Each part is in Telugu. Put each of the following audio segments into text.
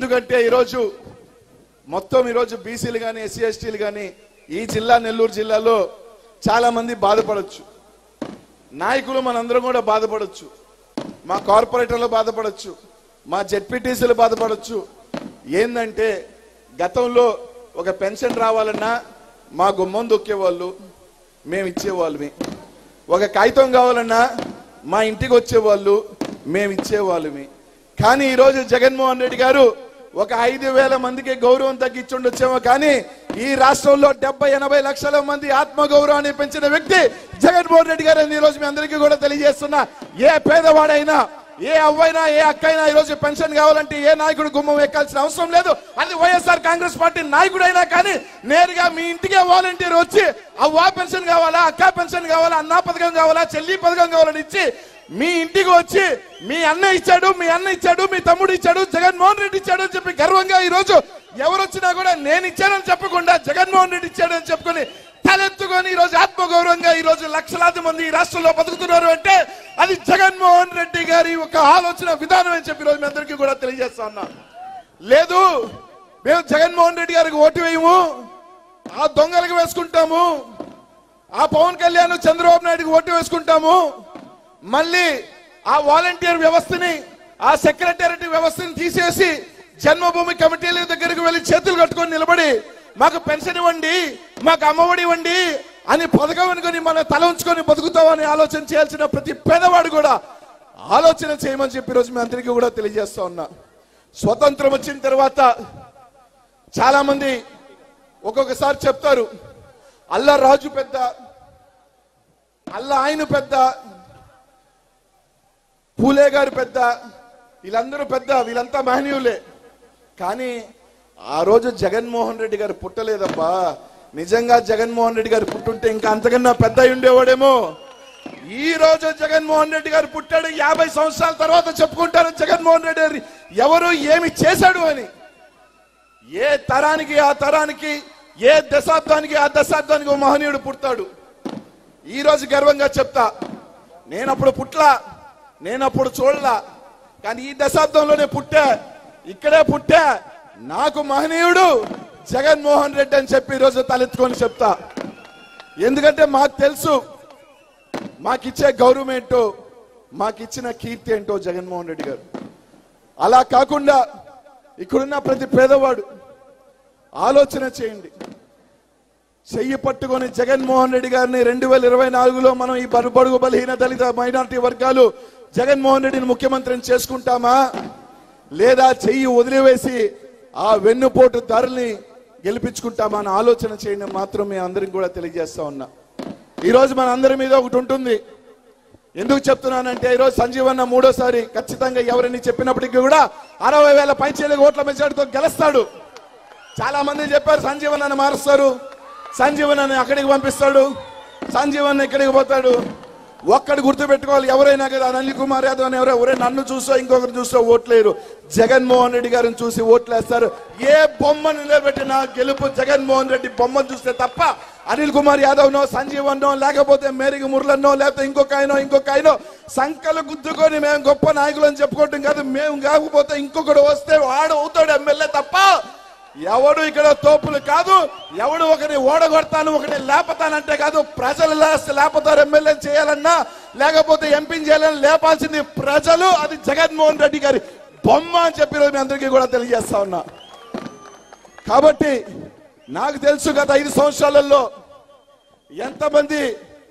ఎందుకంటే ఈరోజు మొత్తం ఈరోజు బీసీలు కానీ ఎస్సీ ఎస్టీలు కానీ ఈ జిల్లా నెల్లూరు జిల్లాలో చాలా మంది బాధపడొచ్చు, నాయకులు మనందరం కూడా బాధపడొచ్చు, మా కార్పొరేటర్లు బాధపడొచ్చు, మా జెడ్పీటీసీలు బాధపడొచ్చు. ఏందంటే గతంలో ఒక పెన్షన్ రావాలన్నా మా గుమ్మం దొక్కేవాళ్ళు, మేము ఇచ్చేవాళ్ళమే. ఒక కాగితం కావాలన్నా మా ఇంటికి వచ్చేవాళ్ళు, మేము ఇచ్చేవాళ్ళమే. కానీ ఈరోజు జగన్మోహన్ రెడ్డి గారు ఒక 5,000 మందికి గౌరవం తగ్గించుండొచ్చేమో, కానీ ఈ రాష్ట్రంలో 70-80 లక్షల మంది ఆత్మగౌరవాన్ని పెంచిన వ్యక్తి జగన్మోహన్ రెడ్డి గారు అని ఈరోజు మీ అందరికీ కూడా తెలియజేస్తున్నా. ఏ పేదవాడైనా, ఏ అవ్వైనా, ఏ అక్కైనా ఈరోజు పెన్షన్ కావాలంటే ఏ నాయకుడు గుమ్మం ఎక్కాల్సిన అవసరం లేదు. అది వైఎస్ఆర్ కాంగ్రెస్ పార్టీ నాయకుడైనా కానీ నేరుగా మీ ఇంటికే వాలంటీర్ వచ్చి అవ్వా పెన్షన్ కావాలా, అక్క పెన్షన్ కావాలా, అన్నా పథకం కావాలా, చెల్లి పథకం కావాలని ఇచ్చి మీ ఇంటికి వచ్చి మీ అన్న ఇచ్చాడు, మీ అన్న ఇచ్చాడు, మీ తమ్ముడు ఇచ్చాడు, జగన్మోహన్ రెడ్డి ఇచ్చాడు అని చెప్పి గర్వంగా ఈరోజు ఎవరు వచ్చినా కూడా నేను ఇచ్చానని చెప్పకుండా జగన్మోహన్ రెడ్డి ఇచ్చాడని చెప్పుకొని తలెత్తుకొని ఈరోజు ఆత్మగౌరవంగా ఈరోజు లక్షలాది మంది ఈ రాష్ట్రంలో బతుకుతున్నారు అంటే అది జగన్మోహన్ రెడ్డి గారి ఒక ఆలోచన విధానం అని చెప్పి ఈరోజు మీ అందరికీ కూడా తెలియజేస్తా ఉన్నా. లేదు మేము జగన్మోహన్ రెడ్డి గారికి ఓటు వేయము, ఆ దొంగలకు వేసుకుంటాము, ఆ పవన్ కళ్యాణ్ చంద్రబాబు నాయుడుకి ఓటు వేసుకుంటాము, మళ్ళీ ఆ వాలంటీర్ వ్యవస్థని, ఆ సెక్రటేరియట్ వ్యవస్థని తీసేసి జన్మభూమి కమిటీల దగ్గరికి వెళ్ళి చేతులు కట్టుకొని నిలబడి మాకు పెన్షన్ ఇవ్వండి, మాకు అమ్మఒడి ఇవ్వండి అని పథకం అనుకుని మనం తల ఉంచుకొని బతుకుతామని ఆలోచన చేయాల్సిన ప్రతి పేదవాడు కూడా ఆలోచన చేయమని చెప్పి ఈరోజు మీ అందరికీ కూడా తెలియజేస్తా ఉన్నా. స్వతంత్రం వచ్చిన తర్వాత చాలా మంది ఒక్కొక్కసారి చెప్తారు, అల్లా రాజు పెద్ద, అల్లా ఆయన పెద్ద, పూలే గారు పెద్ద, వీళ్ళందరూ పెద్ద, వీళ్ళంతా మహనీయులే. కానీ ఆ రోజు జగన్మోహన్ రెడ్డి గారు పుట్టలేదబ్బా. నిజంగా జగన్మోహన్ రెడ్డి గారు పుట్టుంటే ఇంకా అంతకన్నా పెద్ద ఉండేవాడేమో. ఈ రోజు జగన్మోహన్ రెడ్డి గారు పుట్టాడు, 50 సంవత్సరాల తర్వాత చెప్పుకుంటారు జగన్మోహన్ రెడ్డి గారు ఎవరు ఏమి చేశాడు అని. ఏ తరానికి ఆ తరానికి, ఏ దశాబ్దానికి ఆ దశాబ్దానికి ఓ మహనీయుడు పుడతాడు. ఈ రోజు గర్వంగా చెప్తా, నేనప్పుడు పుట్లా, నేనప్పుడు చూడలా, కానీ ఈ దశాబ్దంలోనే పుట్టా, ఇక్కడే పుట్టా, నాకు మహనీయుడు జగన్మోహన్ రెడ్డి అని చెప్పి ఈరోజు తలెత్తుకొని చెప్తా. ఎందుకంటే మాకు తెలుసు మాకిచ్చే గౌరవం ఏంటో, మాకిచ్చిన కీర్తి ఏంటో జగన్మోహన్ రెడ్డి గారు. అలా కాకుండా ఇక్కడున్న ప్రతి పేదవాడు ఆలోచన చేయండి. చెయ్యి పట్టుకొని జగన్మోహన్ రెడ్డి గారిని 2024లో మనం ఈ బడుగు బలహీన దళిత మైనారిటీ వర్గాలు జగన్మోహన్ రెడ్డిని ముఖ్యమంత్రిని చేసుకుంటామా, లేదా చెయ్యి వదిలివేసి ఆ వెన్నుపోటు దారుల్ని గెలిపించుకుంటామా అని ఆలోచన చేయడం మాత్రం మేము అందరికి కూడా తెలియజేస్తా ఉన్నా. ఈరోజు మన అందరి మీద ఒకటి ఉంటుంది. ఎందుకు చెప్తున్నానంటే ఈరోజు సంజీవన్న మూడోసారి ఖచ్చితంగా ఎవరిని చెప్పినప్పటికీ కూడా 60,000 పైచీలకు ఓట్ల మెజార్టీతో గెలుస్తాడు. చాలా మంది చెప్పారు సంజీవన్నని మారుస్తారు, సంజీవన్నని అక్కడికి పంపిస్తాడు, సంజీవన్న ఇక్కడికి పోతాడు. ఒక్కడు గుర్తు పెట్టుకోవాలి, ఎవరైనా కదా అనిల్ కుమార్ యాదవ్ అని ఎవరైనా నన్ను చూసో ఇంకొకరు చూసో ఓట్లేరు, జగన్మోహన్ రెడ్డి గారిని చూసి ఓట్లేస్తారు. ఏ బొమ్మను నిలబెట్టినా గెలుపు జగన్మోహన్ రెడ్డి బొమ్మను చూస్తే తప్ప అనిల్ కుమార్ యాదవ్నో, సంజీవన్నో, లేకపోతే మేరీ మురళన్నో, లేకపోతే ఇంకొక ఆయనో సంకలు గుద్దుకొని మేము గొప్ప నాయకులు అని చెప్పుకోవటం కాదు. మేము కాకపోతే ఇంకొకడు వస్తే వాడు అవుతాడు ఎమ్మెల్యే తప్ప ఎవడు ఇక్కడ తోపులు కాదు. ఎవడు ఒకరిని ఓడగొడతాను, ఒకరిని లేపతానంటే కాదు. ప్రజలు లేపతారు ఎమ్మెల్యే చేయాలన్నా, లేకపోతే ఎంపీని చేయాలని లేపాల్సింది ప్రజలు. అది జగన్మోహన్ రెడ్డి గారి బొమ్మ అని చెప్పి మీ అందరికీ కూడా తెలియజేస్తా ఉన్నా. కాబట్టి నాకు తెలుసు గత 5 సంవత్సరాలలో ఎంతమంది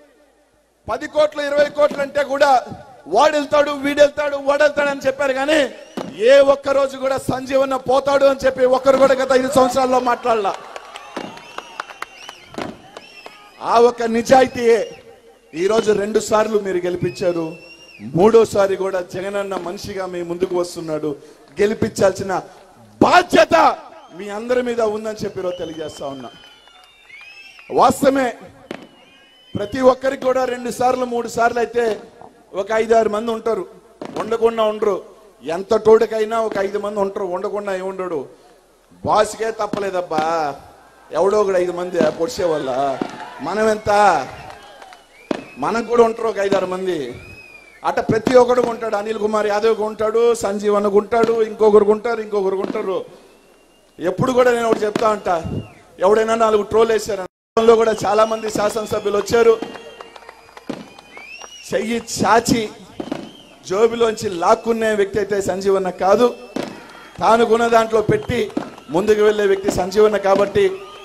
10 కోట్లు 20 కోట్లు అంటే కూడా వాడెళ్తాడు, వీడెళ్తాడు, వాడెళ్తాడు అని చెప్పారు. కానీ ఏ ఒక్క రోజు కూడా సంజీవన్న పోతాడు అని చెప్పి ఒక్కరు కూడా గత 5 సంవత్సరాల్లో మాట్లాడలా. ఆ ఒక్క నిజాయితీయే ఈరోజు 2 సార్లు మీరు గెలిపించారు. 3వసారి కూడా జగనన్న మనిషిగా మీ ముందుకు వస్తున్నాడు. గెలిపించాల్సిన బాధ్యత మీ అందరి మీద ఉందని చెప్పి ఈరోజు తెలియజేస్తా ఉన్నా. వాస్తవమే, ప్రతి ఒక్కరికి కూడా 2 సార్లు 3 సార్లు అయితే ఒక 5-6 మంది ఉంటారు, ఉండకుండా ఉండరు. ఎంత తోడుకైనా ఒక 5 మంది ఉంటారు, ఉండకుండా ఏముండడు. బాస్కే తప్పలేదబ్బా, ఎవడో ఒకడు 5 మంది పొడిసే వల్ల మనం ఎంత, మనకు కూడా ఉంటారు ఒక 5-6 మంది. అట ప్రతి ఒక్కడు ఉంటాడు. అనిల్ కుమార్ యాదవ్ ఉంటాడు, సంజీవన్ ఉంటాడు, ఇంకొకరు ఉంటారు. ఎప్పుడు కూడా నేను ఒకటి చెప్తా ఉంటా, ఎవడైనా 4 ట్రోల్ వేశారు కూడా చాలా మంది శాసనసభ్యులు వచ్చారు, చెయ్యి చాచి జోబిలోంచి లాక్కునే వ్యక్తి అయితే సంజీవన్న కాదు. తాను కొన్న దాంట్లో పెట్టి ముందుకు వెళ్ళే వ్యక్తి సంజీవన్న. కాబట్టి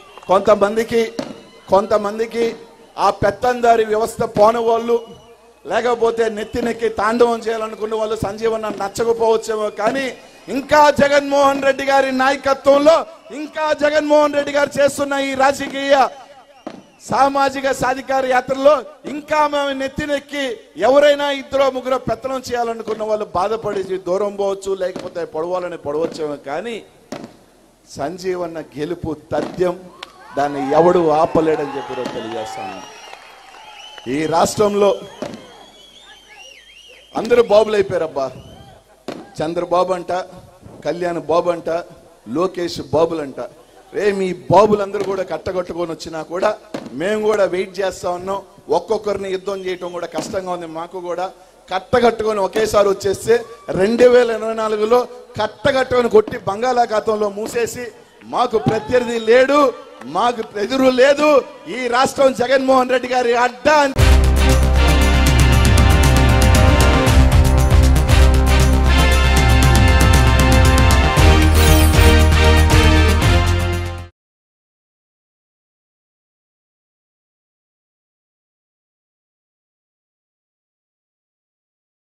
కొంతమందికి ఆ పెత్తందారి వ్యవస్థ పోని వాళ్ళు, లేకపోతే నెత్తినెక్కి తాండవం చేయాలనుకున్న వాళ్ళు సంజీవన్న నచ్చకపోవచ్చేమో, కానీ ఇంకా జగన్మోహన్ రెడ్డి గారి నాయకత్వంలో, ఇంకా జగన్మోహన్ రెడ్డి గారు చేస్తున్న ఈ రాజకీయ సామాజిక సాధికార యాత్రలో ఇంకా మేము నెత్తినెక్కి ఎవరైనా 2-3 పెత్తనం చేయాలనుకున్న వాళ్ళు బాధపడి దూరం పోవచ్చు, లేకపోతే పొడవచ్చేమో, కానీ సంజీవన్న గెలుపు తథ్యం. దాన్ని ఎవడు ఆపలేడని చెప్పి తెలియజేస్తాను. ఈ రాష్ట్రంలో అందరూ బాబులు అయిపోయారబ్బా. చంద్రబాబు అంట, కళ్యాణ్ బాబు అంట, లోకేష్ బాబులంట. మీ బాబులందరూ కూడా కట్టగట్టుకొని వచ్చినా కూడా మేము కూడా వెయిట్ చేస్తా ఉన్నాం. ఒక్కొక్కరిని యుద్ధం చేయటం కూడా కష్టంగా ఉంది. మాకు కూడా కట్టగట్టుకొని ఒకేసారి వచ్చేస్తే 2024లో కట్టగట్టుకొని కొట్టి బంగాళాఖాతంలో మూసేసి మాకు ప్రత్యర్థి లేడు, మాకు ఎదురు లేదు, ఈ రాష్ట్రం జగన్మోహన్ రెడ్డి గారి అడ్డా